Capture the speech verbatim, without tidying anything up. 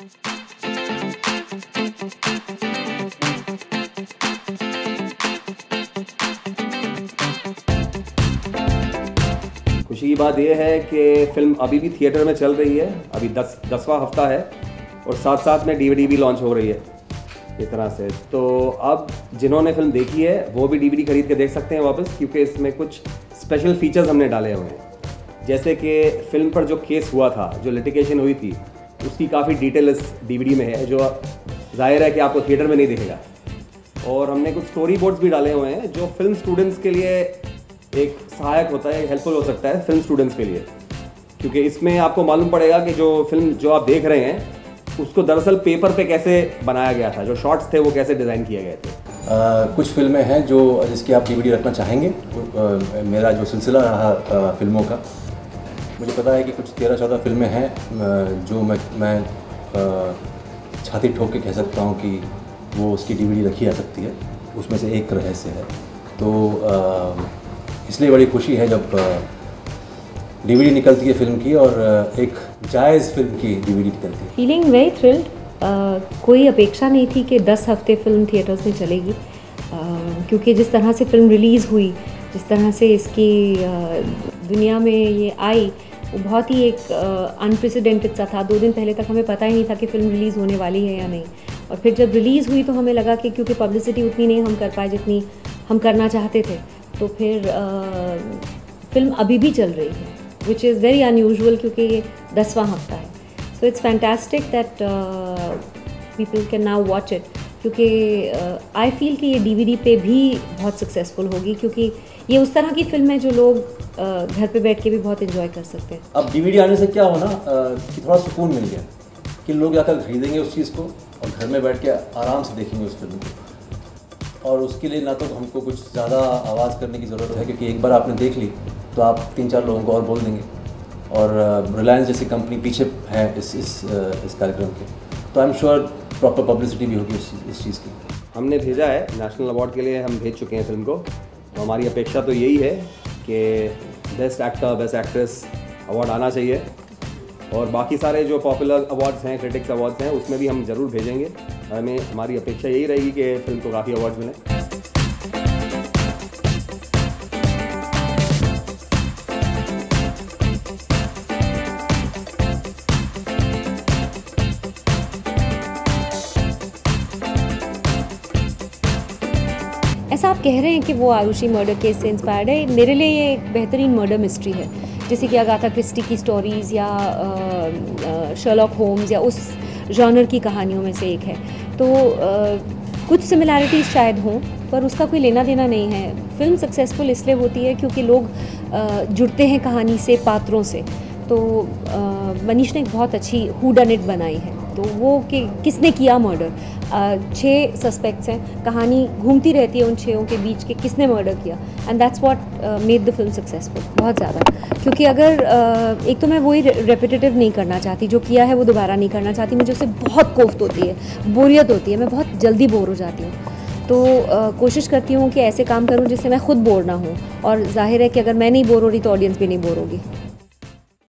खुशी की बात यह है कि फ़िल्म अभी भी थिएटर में चल रही है, अभी दस दसवां हफ्ता है और साथ साथ में डीवीडी भी लॉन्च हो रही है इस तरह से। तो अब जिन्होंने फ़िल्म देखी है वो भी डीवीडी खरीद के देख सकते हैं वापस, क्योंकि इसमें कुछ स्पेशल फीचर्स हमने डाले हुए हैं। जैसे कि फ़िल्म पर जो केस हुआ था, जो लिटिगेशन हुई थी, उसकी काफ़ी डिटेल इस डीवीडी में है, जो ज़ाहिर है कि आपको थिएटर में नहीं दिखेगा। और हमने कुछ स्टोरी बोर्ड्स भी डाले हुए हैं जो फिल्म स्टूडेंट्स के लिए एक सहायक होता है, हेल्पफुल हो सकता है फिल्म स्टूडेंट्स के लिए, क्योंकि इसमें आपको मालूम पड़ेगा कि जो फिल्म जो आप देख रहे हैं उसको दरअसल पेपर पे कैसे बनाया गया था, जो शॉट्स थे वो कैसे डिज़ाइन किए गए थे। आ, कुछ फिल्में हैं जो जिसकी आप डीवीडी रखना चाहेंगे। आ, मेरा जो सिलसिला रहा आ, फिल्मों का, मुझे पता है कि कुछ तेरह चौदह फिल्में हैं जो मैं मैं आ, छाती ठोक के कह सकता हूँ कि वो उसकी डीवीडी रखी जा सकती है। उसमें से एक रहस्य है, तो आ, इसलिए बड़ी खुशी है जब डीवीडी निकलती है फिल्म की और एक जायज़ फिल्म की डीवीडी निकलती है। Feeling very thrilled. कोई अपेक्षा नहीं थी कि दस हफ्ते फिल्म थिएटर्स में चलेगी, uh, क्योंकि जिस तरह से फिल्म रिलीज़ हुई, जिस तरह से इसकी uh, दुनिया में ये आई, वो बहुत ही एक अनप्रेसिडेंटेड uh, सा था। दो दिन पहले तक हमें पता ही नहीं था कि फ़िल्म रिलीज़ होने वाली है या नहीं, और फिर जब रिलीज़ हुई तो हमें लगा कि क्योंकि पब्लिसिटी उतनी नहीं हम कर पाए जितनी हम करना चाहते थे, तो फिर uh, फिल्म अभी भी चल रही है, विच इज़ वेरी अनयूजुअल, क्योंकि ये दसवां हफ्ता है। So it's fantastic that people can now watch it, क्योंकि आई uh, फील कि ये डीवीडी पे भी बहुत सक्सेसफुल होगी, क्योंकि ये उस तरह की फिल्म है जो लोग uh, घर पे बैठ के भी बहुत इन्जॉय कर सकते हैं। अब डीवीडी आने से क्या होना कि थोड़ा सुकून मिल गया कि लोग जाकर खरीदेंगे उस चीज़ को और घर में बैठ के आराम से देखेंगे उस फिल्म को। और उसके लिए ना तो हमको कुछ ज़्यादा आवाज़ करने की ज़रूरत है, क्योंकि एक बार आपने देख ली तो आप तीन चार लोगों को और बोल देंगे। और रिलायंस जैसी कंपनी पीछे है इस इस इस कार्यक्रम के, तो I am sure proper publicity भी होगी इस इस चीज़ की। हमने भेजा है नेशनल अवार्ड के लिए, हम भेज चुके हैं फिल्म को। तो हमारी अपेक्षा तो यही है कि best actor, best actress award आना चाहिए, और बाकी सारे जो पॉपुलर अवार्ड्स हैं, क्रिटिक्स अवार्ड्स हैं, उसमें भी हम ज़रूर भेजेंगे। हमें हमारी अपेक्षा यही रहेगी कि फिल्म को काफ़ी अवार्ड्स मिलें। ऐसा आप कह रहे हैं कि वो आरुषि मर्डर केस से इंस्पायर्ड है। मेरे लिए ये एक बेहतरीन मर्डर मिस्ट्री है, जैसे कि अगाथा क्रिस्टी की स्टोरीज़ या शर्लॉक होम्स या उस जॉनर की कहानियों में से एक है। तो आ, कुछ सिमिलैरिटीज़ शायद हों, पर उसका कोई लेना देना नहीं है। फिल्म सक्सेसफुल इसलिए होती है क्योंकि लोग आ, जुड़ते हैं कहानी से, पात्रों से। तो आ, मनीष ने एक बहुत अच्छी हू डन इट बनाई है, तो वो कि किसने किया मर्डर। छः सस्पेक्ट्स हैं, कहानी घूमती रहती है उन छयों के बीच के किसने मर्डर किया, and that's what made the film successful बहुत ज़्यादा। क्योंकि अगर uh, एक तो मैं वही रेपिटेटिव नहीं करना चाहती, जो किया है वो दोबारा नहीं करना चाहती। मुझे उससे बहुत कोफ्त होती है, बोरियत होती है, मैं बहुत जल्दी बोर हो जाती हूँ। तो uh, कोशिश करती हूँ कि ऐसे काम करूँ जिससे मैं खुद बोर ना हूँ, और जाहिर है कि अगर मैं नहीं बोर हो रही तो ऑडियंस भी नहीं बोर होगी।